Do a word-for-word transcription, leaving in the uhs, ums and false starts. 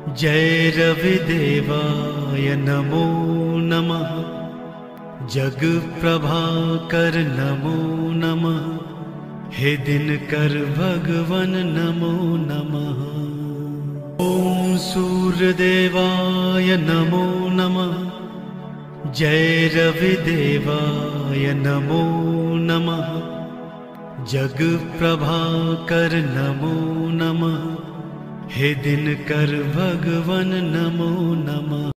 जय रविदेवाय नमो नमः। जग प्रभाकर नमो नमः। हे दिनकर भगवन नमो नमः। ओम सूर्यदेवाय नमो नमः। जय रविदेवाय नमो नमः। जग प्रभाकर नमो नमः। हे दिनकर भगवन नमो नमः।